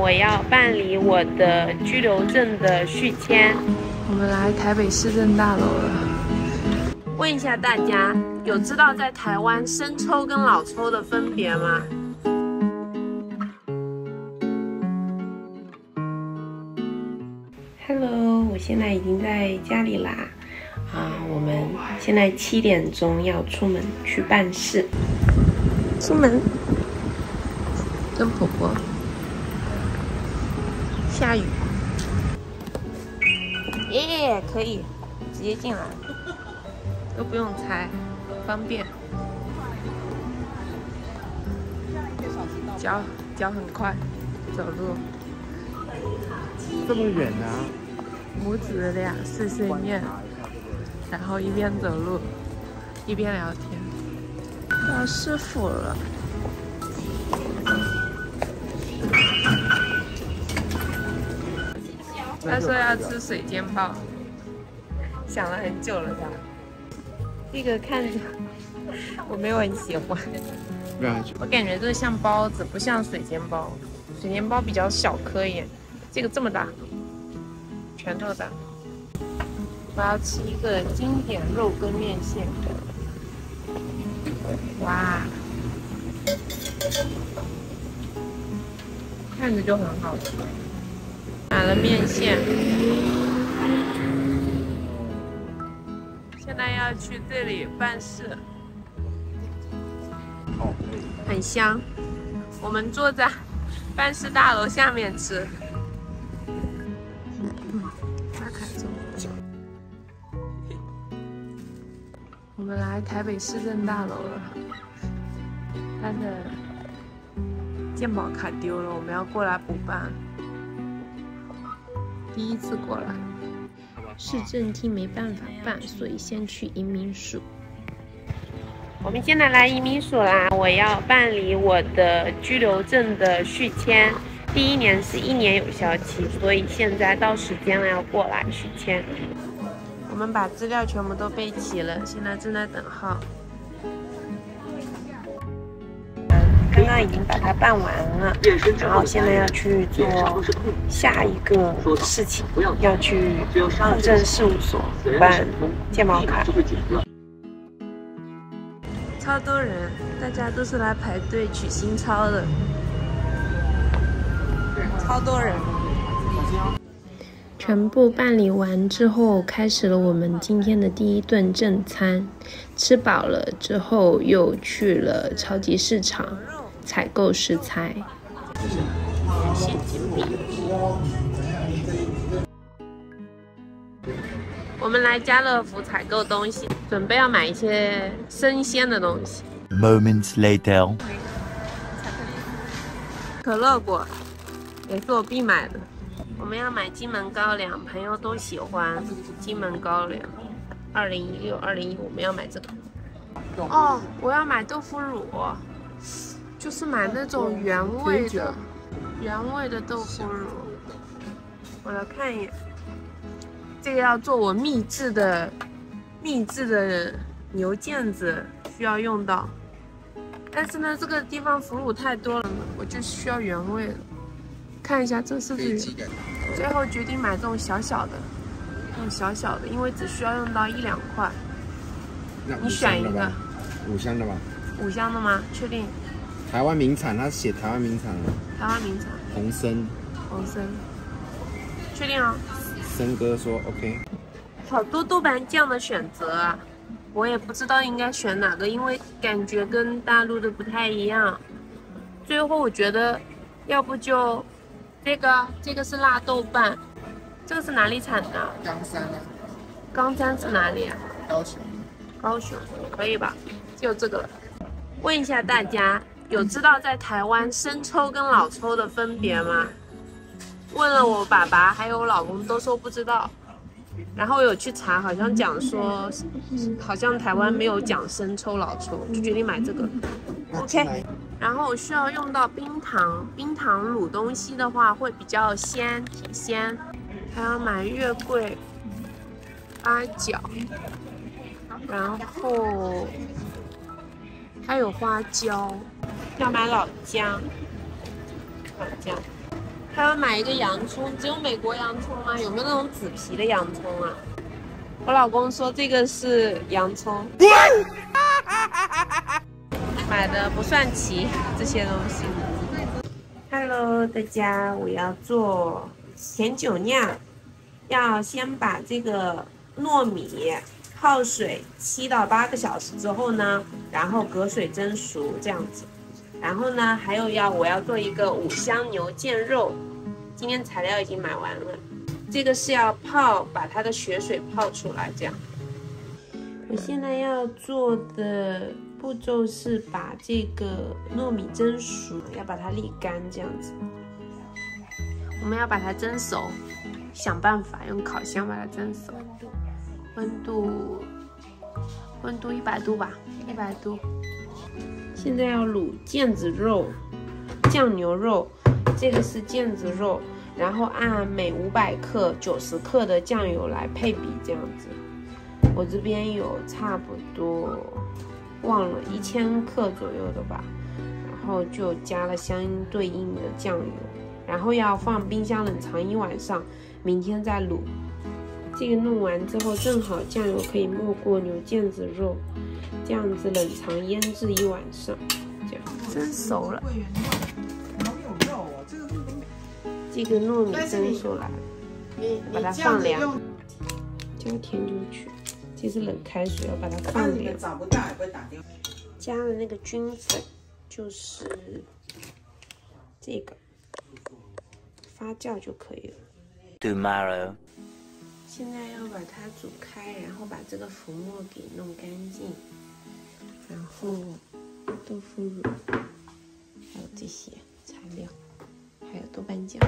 我要办理我的居留证的续签。 我们来台北市政大楼了。 问一下大家，有知道在台湾生抽跟老抽的分别吗？Hello， 我现在已经在家里啦。我们现在7点钟要出门去办事。出门，跟婆婆。下雨。耶，可以直接进来，都不用猜，方便。脚很快，走路。 这么远啊！ 母子俩碎碎念，然后一边走路一边聊天。到师傅了。他说要吃水煎包，想了很久了吧？这个看着我没有很喜欢，我感觉这像包子，不像水煎包。水煎包比较小颗一点，这个这么大，拳头大。我要吃一个经典肉羹面线。哇，看着就很好吃。买了面线，现在要去这里办事。很香。我们坐在办事大楼下面吃。大概这么久。我们来台北市政大楼了。他的健保卡丢了，我们要过来补办。第一次过来，市政厅没办法办，所以先去移民署。我们现在来移民署啦，我要办理我的居留证的续签。第1年是1年有效期，所以现在到时间了，要过来续签。我们把资料全部都备齐了，现在正在等号。刚刚已经把它办完了，然后现在要去做下一个事情，要去户政事务所办健保卡。超多人，大家都是来排队取新钞的，超多人。全部办理完之后，开始了我们今天的第一顿正餐。吃饱了之后，又去了超级市场采购食材。现金币。我们来家乐福采购东西，准备要买一些生鲜的东西。 Moments later， 可乐果也是我必买的。我们要买金门高粱，朋友都喜欢金门高粱。2016、2015，我们要买这个。哦，我要买豆腐乳，就是买那种原味的豆腐乳。我来看一眼，这个要做我秘制的牛腱子需要用到，但是呢，这个地方腐乳太多了，我就需要原味的。看一下这是不是？最后决定买这种小小的，因为只需要用到1、2块。你选一个。 5箱的吧 ？5箱的吗？确定？ 台湾名产，它写台湾名产了。 台湾名产。 红参。 确定哦。 森哥说 OK。 好多豆瓣酱的选择啊，我也不知道应该选哪个，因为感觉跟大陆的不太一样。最后我觉得，要不就这个是辣豆瓣，这个是哪里产的？ 冈山啊。 冈山是哪里啊？高雄可以吧？就这个了。问一下大家，有知道在台湾生抽跟老抽的分别吗？问了我爸爸还有我老公都说不知道，然后我有去查，好像讲说，好像台湾没有讲生抽老抽，就决定买这个。OK， 然后我需要用到冰糖，冰糖卤东西的话会比较鲜，挺鲜。还要买月桂、八角，然后还有花椒，要买老姜， 还要买一个洋葱，只有美国洋葱吗？有没有那种紫皮的洋葱啊？我老公说这个是洋葱，买的不算齐这些东西。Hello， 大家，我要做甜酒酿，要先把这个糯米泡水7到8个小时之后呢，然后隔水蒸熟这样子。然后呢，还有我要做一个5香牛腱肉，今天材料已经买完了。这个是要把它的血水泡出来，这样。我现在要做的步骤是把这个糯米蒸熟，要把它沥干，这样子。我们要把它蒸熟，想办法用烤箱把它蒸熟。温度100度吧，100度。现在要卤腱子肉、酱牛肉，这个是腱子肉。然后按每500克90克的酱油来配比，这样子。我这边有差不多忘了1000克左右的吧，然后就加了相对应的酱油，然后要放冰箱冷藏1晚上，明天再卤。这个弄完之后，正好酱油可以没过牛腱子肉，这样子冷藏腌制1晚上，这样蒸熟了。这个糯米蒸熟了，把它放凉，加甜酒曲，这是冷开水，要把它放凉。加了那个菌粉，就是这个发酵就可以了。 Tomorrow。 现在要把它煮开，然后把这个浮沫给弄干净，然后豆腐乳，还有这些材料。还有豆瓣酱。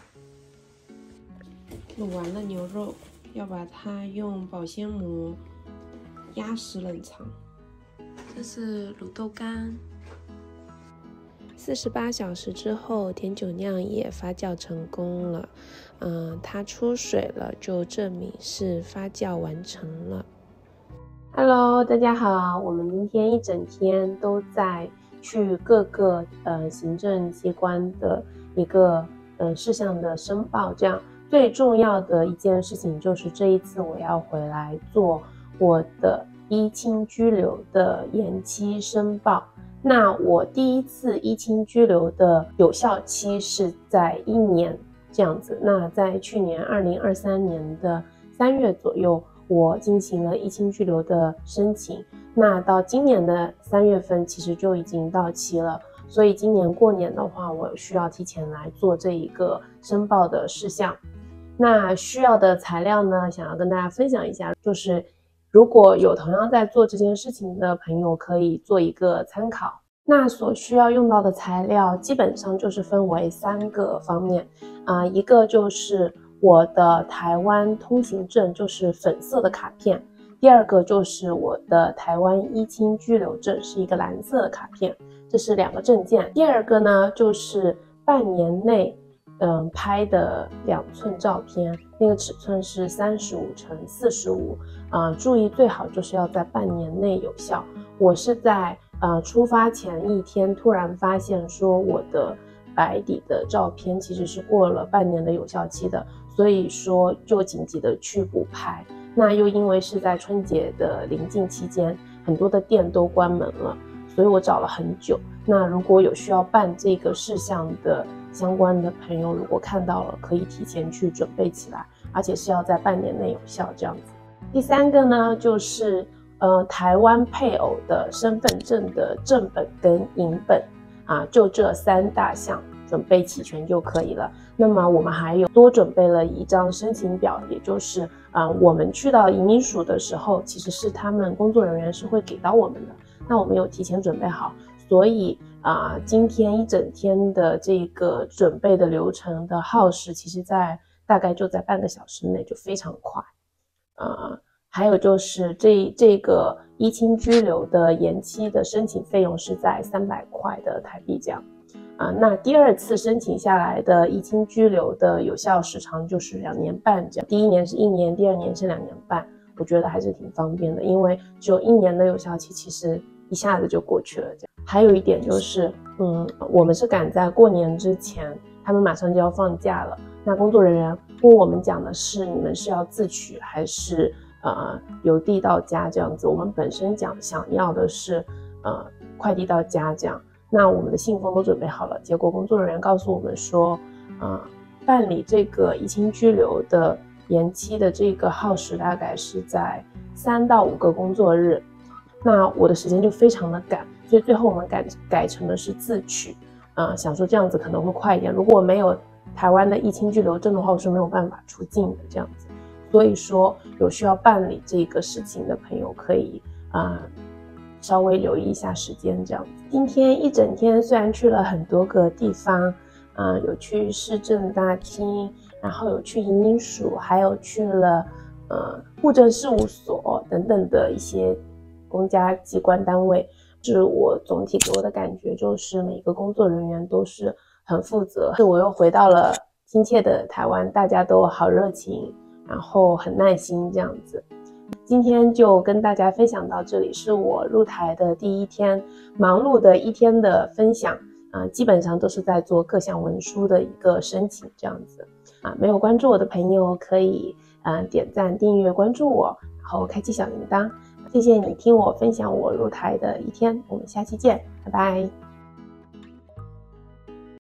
卤完了牛肉，要把它用保鲜膜压实冷藏。这是卤豆干。48小时之后，甜酒酿也发酵成功了。它出水了，就证明是发酵完成了。Hello， 大家好，我们今天一整天都在去各个行政机关的一个事项的申报，这样最重要的一件事情就是这一次我要回来做我的依亲居留的延期申报。那我第一次依亲居留的有效期是在1年这样子。那在去年2023年的3月左右，我进行了依亲居留的申请。那到今年的3月份其实就已经到期了。所以今年过年的话，我需要提前来做这一个申报的事项。那需要的材料呢，想要跟大家分享一下，就是如果有同样在做这件事情的朋友，可以做一个参考。那所需要用到的材料基本上就是分为3个方面，一个就是我的台湾通行证，就是粉色的卡片；第二个就是我的台湾依亲居留证，是一个蓝色的卡片。这是2个证件。第二个呢，就是半年内拍的2寸照片，那个尺寸是35×45，注意最好就是要在半年内有效。我是在出发前1天突然发现说我的白底的照片其实是过了半年的有效期的，所以说就紧急的去补拍。那又因为是在春节的临近期间，很多的店都关门了，所以我找了很久。那如果有需要办这个事项的相关的朋友，如果看到了，可以提前去准备起来，而且是要在半年内有效这样子。第3个呢，就是台湾配偶的身份证的正本跟影本就这3大项准备齐全就可以了。那么我们还有多准备了一张申请表，也就是我们去到移民署的时候，其实是他们工作人员是会给到我们的，那我们有提前准备好，所以今天一整天的这个准备的流程的耗时，其实大概就在半个小时内，就非常快。还有就是这个依亲居留的延期的申请费用是在300块的台币这样。那第2次申请下来的依亲居留的有效时长就是2年半这样，第1年是1年，第2年是2年半，我觉得还是挺方便的，因为只有1年的有效期，其实一下子就过去了这样。还有一点就是，我们是赶在过年之前他们马上就要放假了。那工作人员跟我们讲的是，你们是要自取还是邮递到家这样子？我们本身想要的是快递到家这样。那我们的信封都准备好了，结果工作人员告诉我们说，办理这个移情居留的延期的这个耗时大概是在3到5个工作日。那我的时间就非常的赶，所以最后我们改成的是自取，想说这样子可能会快一点。如果我没有台湾的移情居留证的话，我是没有办法出境的这样子。所以说有需要办理这个事情的朋友可以稍微留意一下时间这样子。今天一整天虽然去了很多个地方，有去市政大厅，然后有去移民署，还有去了户政事务所等等的一些公家机关单位，是我总体给我的感觉就是每个工作人员都是很负责。我又回到了亲切的台湾，大家都好热情，然后很耐心这样子。今天就跟大家分享到这里，是我入台的第一天，忙碌的一天的分享，基本上都是在做各项文书的一个申请这样子。没有关注我的朋友可以点赞、订阅、关注我，然后开启小铃铛。谢谢你听我分享我入台的一天，我们下期见，拜拜。